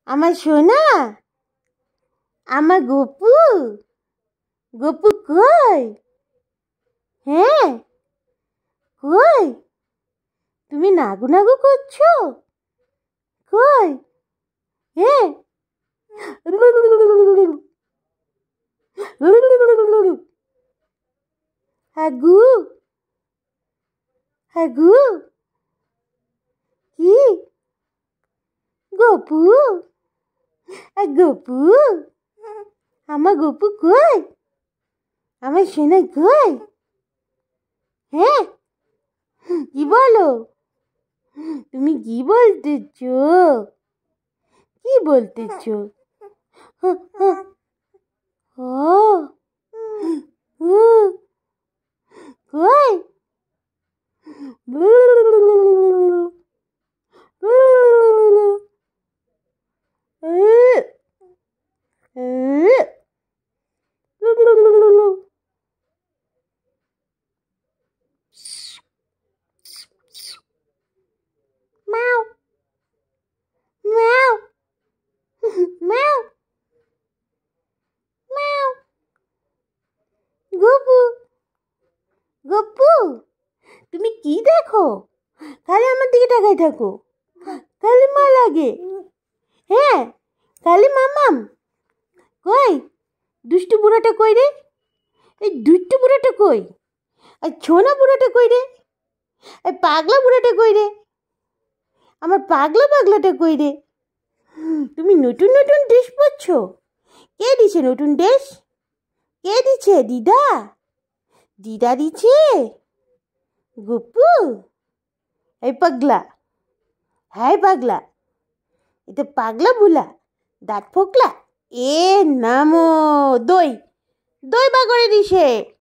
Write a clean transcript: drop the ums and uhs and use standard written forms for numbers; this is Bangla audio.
আমার সোনা, আমার গোপু, গোপু কই? হ্যাঁ কই? তুমি নাগু নাগু করছো? কই? হ্যাঁ হাগু, হাগু কি? গোপু, গোপু, আমার গোপু কই? আমার সোনা কই? হ্যাঁ কি বলো? তুমি কি বলতেছ? কি বলতেছ? কই? Meow, meow, meow, meow. Gopu, Gopu, তুমি কি দেখো? খালি আমার দিকে তাকাই থাকো, খালি মা লাগে। হ্যাঁ খালি মামাম কই? দুষ্টু বুড়াটা কই রে? এই দুষ্টু বুড়াটা কই? আর ছোনা বুড়াটা কই রে? এই পাগলা বুড়াটা কই রে? আমার পাগলা পাগলাটা কই রে? তুমি নতুন নতুন ড্রেস পরছো? কে দিছে নতুন ড্রেস? কে দিছে? দিদা? দিদা দিছে? গোপু? এই পাগলা, হ্যাঁ পাগলা, এটা পাগলা বুলা, দাঁত ফোকলা, এ নামো দই, দই বা করে দিছে।